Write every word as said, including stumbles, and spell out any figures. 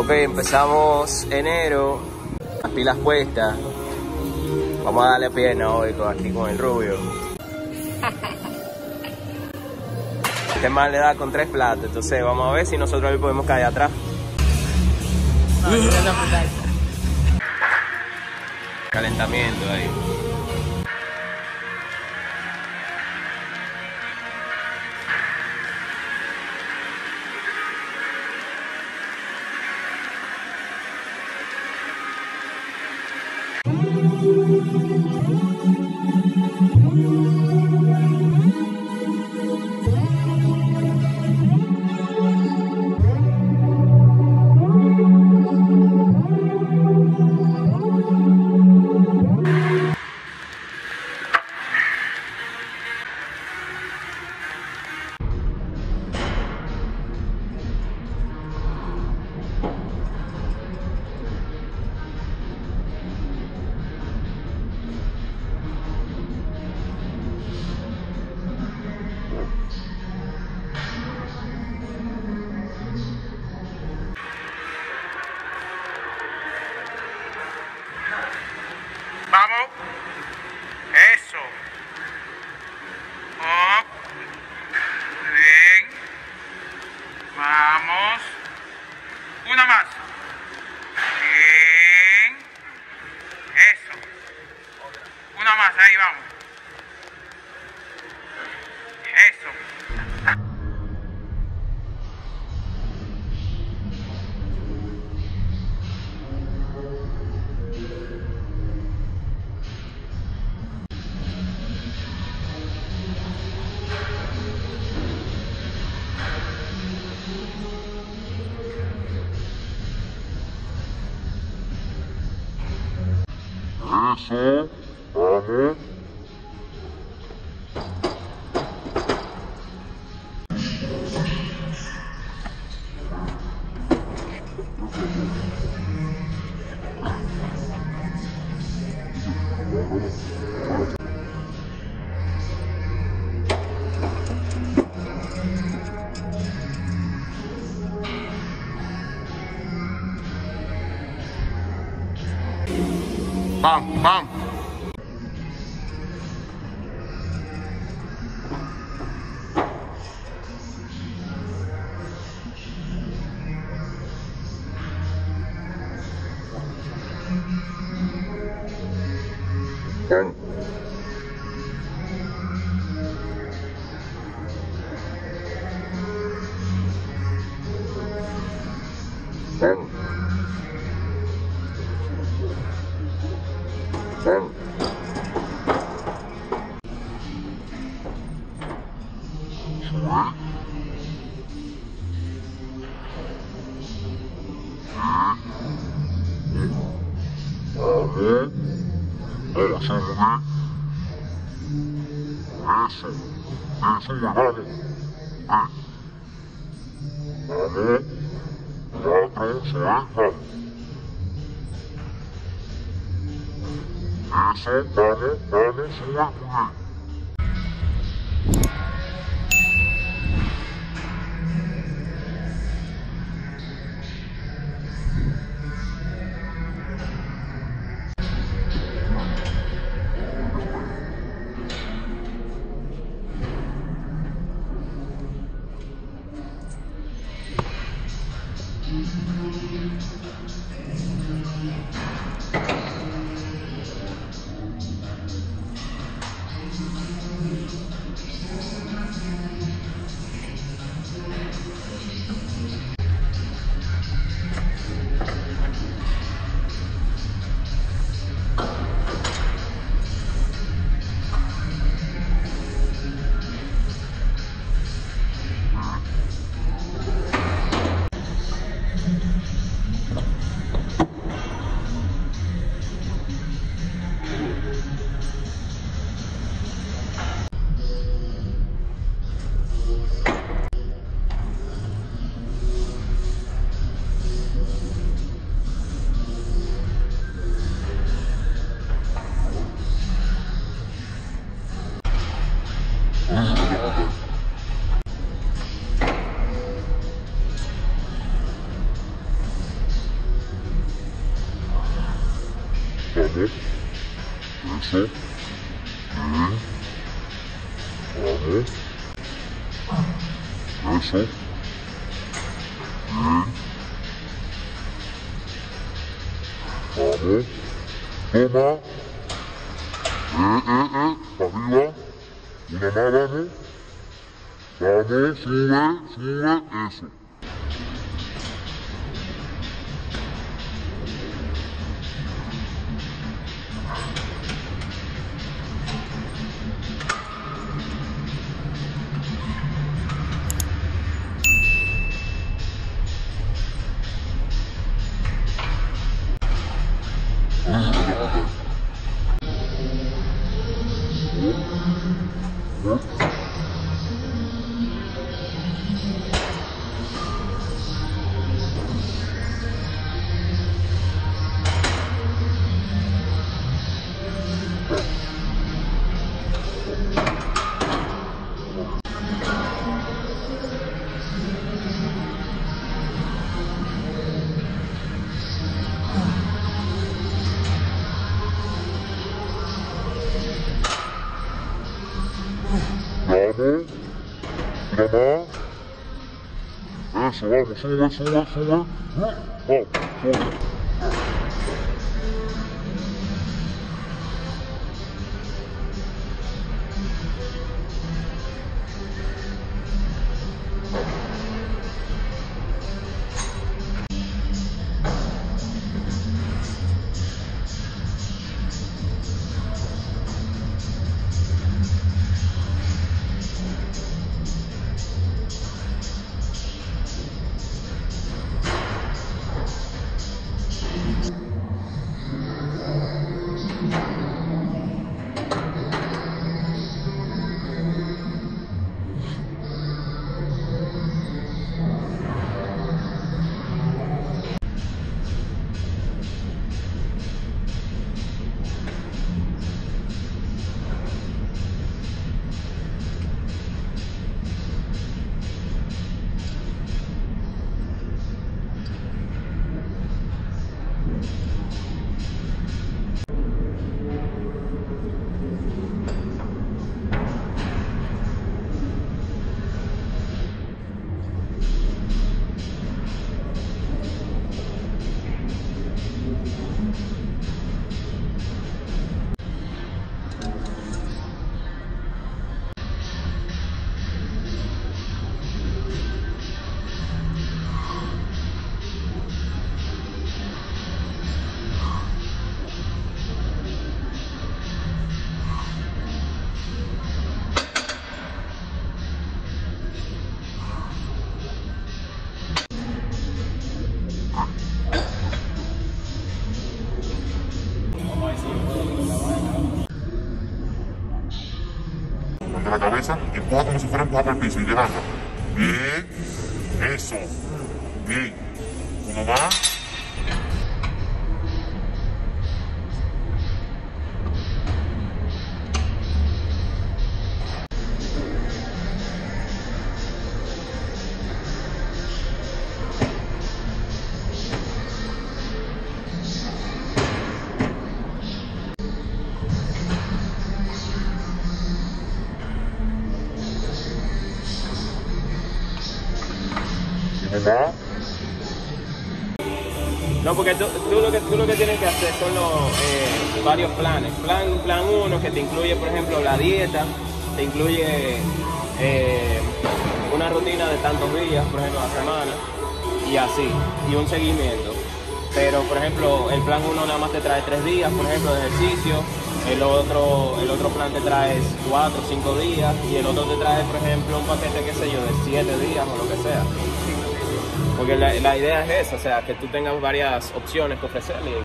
Ok, empezamos enero, las pilas puestas. Vamos a darle pierna hoy con, aquí con el rubio. Este man le da con tres platos, entonces vamos a ver si nosotros le podemos caer atrás. No, yo tengo que apretar. Calentamiento ahí. Vamos. Eso. Up. Bien. Vamos. Una más. Bien. Eso. Una más, ahí vamos. Eso. Eso, vamos. Bam, bam. Ven. Ven. Ven. Sube. Vamos. Ahora sube. Eso. Eso ya vale. Ah. Vale. La otra se baja. Eso, dale, dale, sube. Eso. Bien. Vamos. Eso. Bien. Vamos. Toma. Eh, eh, eh. Para arriba. Una más, vamos. Vamos, sube, sube. Eso. Vamos, una más. Eso, vamos, sube, sube, sube. Vamos, sube. La cabeza, empuja como si fuera a empujar para el piso y levanta. Bien, eso. Bien. Uno más. ¿Verdad? No, porque tú, tú, lo que, tú lo que tienes que hacer son los, eh, varios planes. Plan plan uno, que te incluye, por ejemplo, la dieta, te incluye eh, una rutina de tantos días, por ejemplo, a la semana, y así, y un seguimiento. Pero, por ejemplo, el plan uno nada más te trae tres días, por ejemplo, de ejercicio. El otro, el otro plan te trae cuatro o cinco días, y el otro te trae, por ejemplo, un paquete, qué sé yo, de siete días o lo que sea. Porque la, la idea es esa, o sea, que tú tengas varias opciones que ofrecerle.